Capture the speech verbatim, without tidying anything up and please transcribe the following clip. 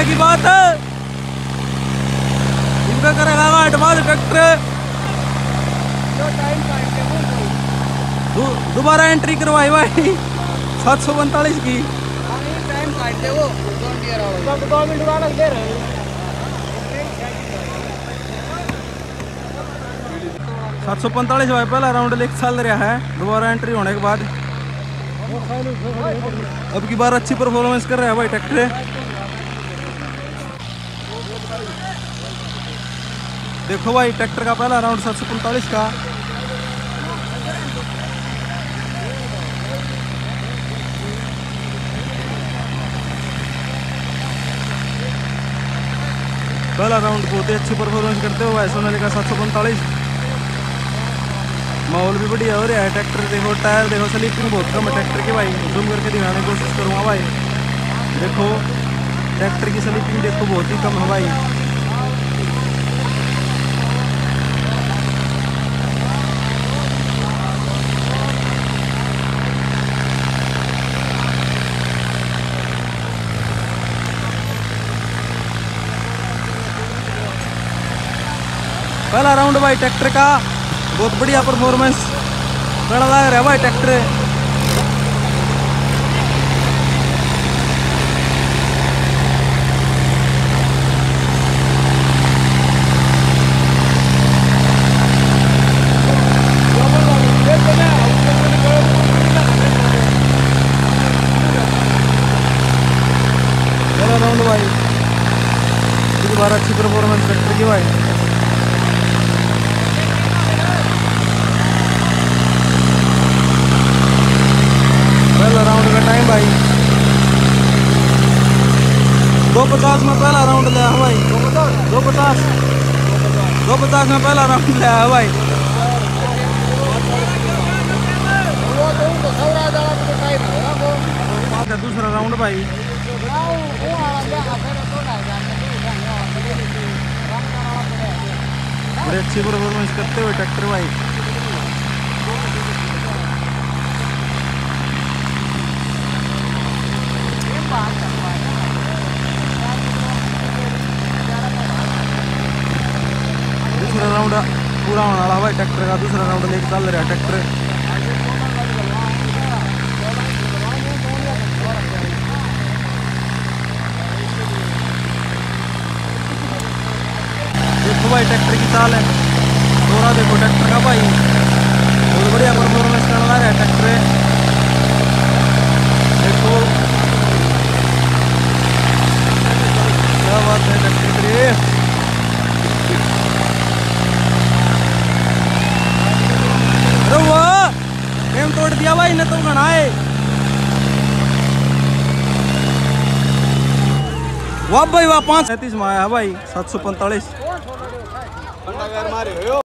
की बात है, इनका करेगा एडवांस ट्रैक्टर। दोबारा एंट्री करवाई भाई सात सौ पैंतालीस की। टाइम काट दे वो दो मिनट बाद दे रहे सात सौ पैंतालीस भाई पहला राउंड लेके चल रहा है। दोबारा एंट्री होने के बाद अब की बार अच्छी परफॉर्मेंस कर रहा है भाई ट्रैक्टर। देखो भाई ट्रैक्टर का पहला राउंड सात सौ पैंतालीस का। पहला राउंड बहुत ही अच्छी परफॉर्मेंस करते हुए सोनालिका सात सौ पैंतालीस। माहौल भी बढ़िया हो रहा है। ट्रैक्टर देखो, टायर देखो, स्लिपिंग बहुत कम है ट्रैक्टर की भाई। जूम करके दिखाने की कोशिश करूँगा भाई। देखो ट्रैक्टर की स्लिपिंग देखो बहुत ही कम है भाई। पहला राउंड भाई ट्रैक्टर का बहुत बढ़िया परफॉर्मेंस करना लग रहा है भाई ट्रैक्टर। पहला राउंड भाई इस बार अच्छी परफॉर्मेंस ट्रैक्टर की भाई। राउंड का टाइम भाई दो पचास में पहला राउंड लिया है भाई। दो पचास दो पचास में पहला राउंड लिया है भाई। दूसरा राउंड भाई बड़े अच्छी परफॉर्मेंस करते हुए ट्रैक्टर भाई। दूसरा राउंड पूरा होने वाला भाई ट्रैक्टर का। दूसरा राउंड लेके चल रहा है ट्रैक्टर। देखो भाई ट्रैक्टर की चाल है, दोरा देखो ट्रैक्टर का भाई। बहुत बढ़िया परफॉर्मेंस करने लगा है ट्रैक्टर। देखो क्या बात है ट्रैक्टर की। गेम तोड़ दिया भाई ने तो घना है। वाह भाई वाह पाँच सैंतीस में आया भाई सात सौ पैंतालीस।